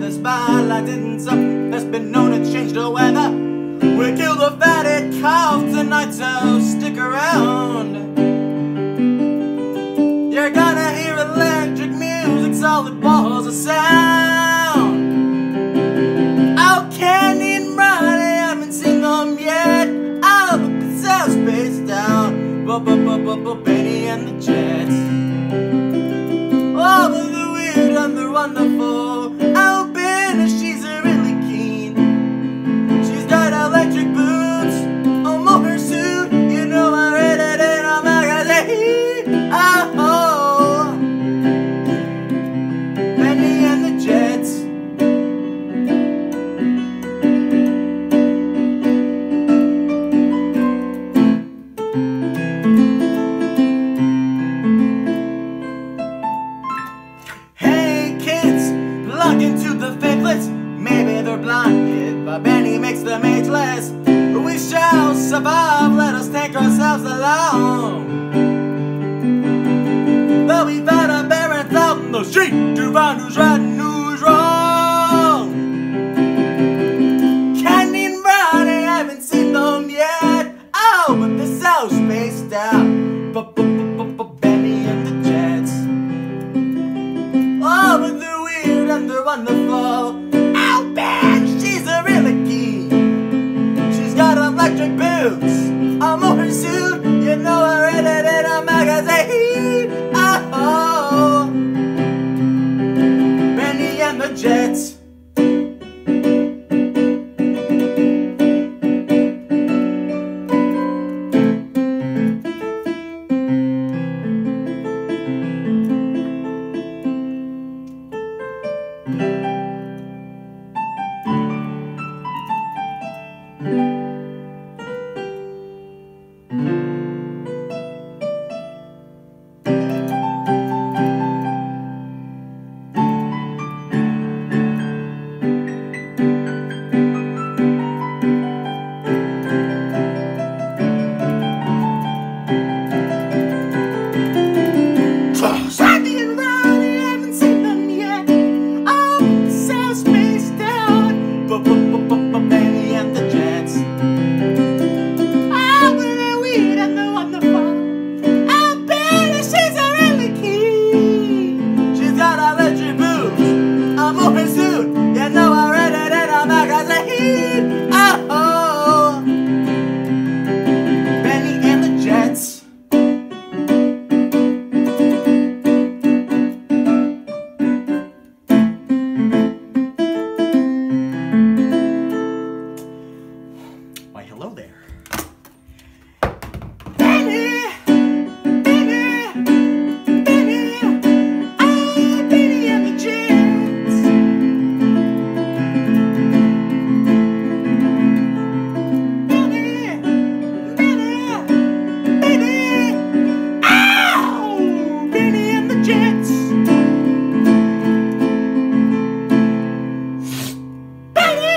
the spotlight isn't something that's been known to change the weather. We killed the fatted calf tonight, so stick around. You're gonna hear electric music, solid walls of sound. Oh, Candy and Ronnie, I haven't seen them yet. Oh, but the sound spaced out. Benny and the Jets. Oh, but the weird and the wonderful. Oh, Benny, she's really keen. She's got electric boots, a motor suit. You know I read it in a magazine. Oh, Benny and the Jets. Into the faithless, maybe they're blinded, but Benny makes them ageless. We shall survive, let us take ourselves along. Though we fight our parents out in the street to find who's right and who's wrong. Candy and Ronnie, I haven't seen them yet. Oh, but they're so spaced out. Benny and the Jets. Oh, but they're weird and they're wonderful. Oh, Ben, she's a really key. She's got electric boots, a motor suit. You know I read it in a magazine. Oh, Benny and the Jets. Benny and the Jets. Oh, they're weird and they're wonderful. Oh, Benny, she's a really key. She's got electric boots, a motor suit. You know I read it in a magazine. Oh, Benny and the Jets. Hello there. Benny! Benny! Benny! Oh, Benny and the Jets! Benny! Benny! Benny! Oh, Benny and the Jets! Benny!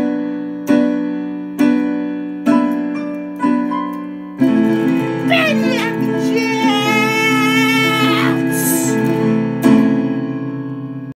Benny!